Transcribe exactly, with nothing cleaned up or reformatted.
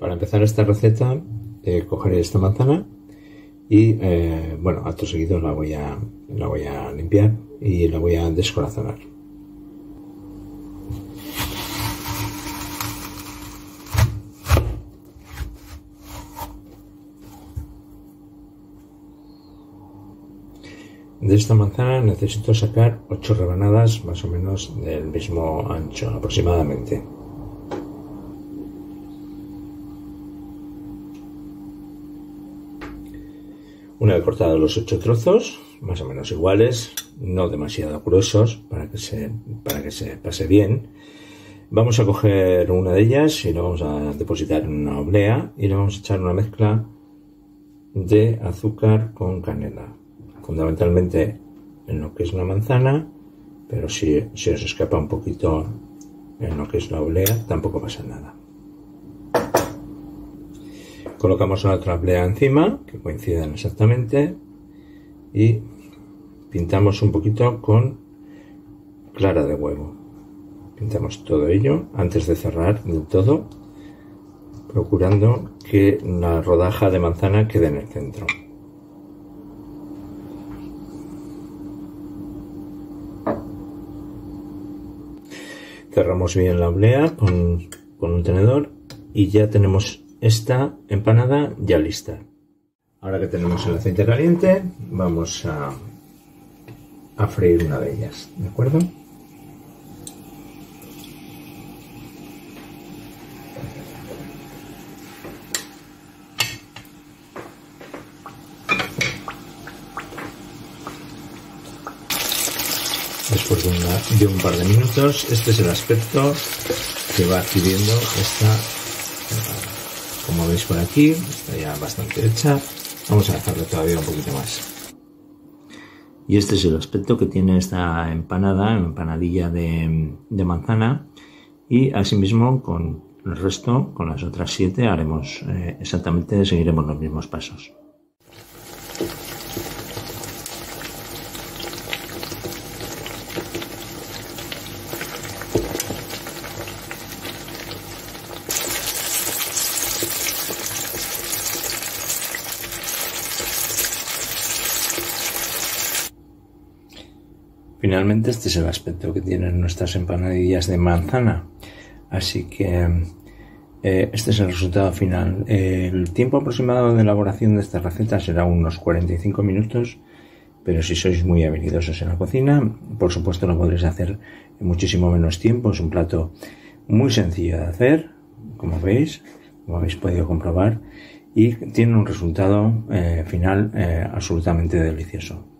Para empezar esta receta, eh, cogeré esta manzana y, eh, bueno, acto seguido la voy a, la voy a limpiar y la voy a descorazonar. De esta manzana necesito sacar ocho rebanadas más o menos del mismo ancho aproximadamente. Una vez cortados los ocho trozos, más o menos iguales, no demasiado gruesos para que se, para que se pase bien, vamos a coger una de ellas y la vamos a depositar en una oblea y le vamos a echar una mezcla de azúcar con canela. Fundamentalmente en lo que es la manzana, pero si, si os escapa un poquito en lo que es la oblea, tampoco pasa nada. Colocamos la otra oblea encima, que coincidan exactamente, y pintamos un poquito con clara de huevo. Pintamos todo ello antes de cerrar del todo, procurando que la rodaja de manzana quede en el centro. Cerramos bien la oblea con, con un tenedor y ya tenemos esta empanada ya lista. Ahora que tenemos el aceite caliente, vamos a, a freír una de ellas, ¿de acuerdo? Después de, una, de un par de minutos, este es el aspecto que va adquiriendo esta empanada. Como veis por aquí, está ya bastante hecha. Vamos a dejarlo todavía un poquito más. Y este es el aspecto que tiene esta empanada, empanadilla de, de manzana. Y asimismo con el resto, con las otras siete, haremos eh, exactamente, seguiremos los mismos pasos. Finalmente este es el aspecto que tienen nuestras empanadillas de manzana, así que eh, este es el resultado final. Eh, el tiempo aproximado de elaboración de esta receta será unos cuarenta y cinco minutos, pero si sois muy habilidosos en la cocina, por supuesto lo podréis hacer en muchísimo menos tiempo. Es un plato muy sencillo de hacer, como veis, como habéis podido comprobar, y tiene un resultado eh, final eh, absolutamente delicioso.